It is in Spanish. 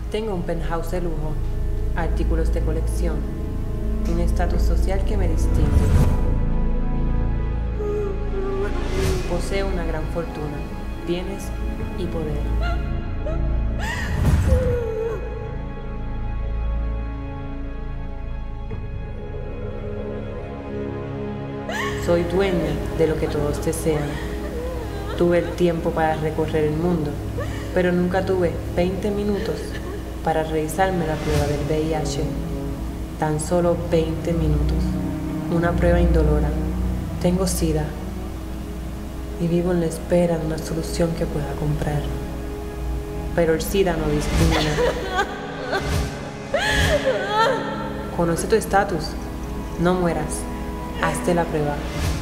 Tengo un penthouse de lujo, artículos de colección, un estatus social que me distingue. Poseo una gran fortuna, bienes y poder. Soy dueña de lo que todos desean. Tuve el tiempo para recorrer el mundo, pero nunca tuve 20 minutos para realizarme la prueba del VIH. Tan solo 20 minutos. Una prueba indolora. Tengo SIDA y vivo en la espera de una solución que pueda comprar. Pero el SIDA no discrimina. Conoce tu estatus. No mueras. Hazte la prueba.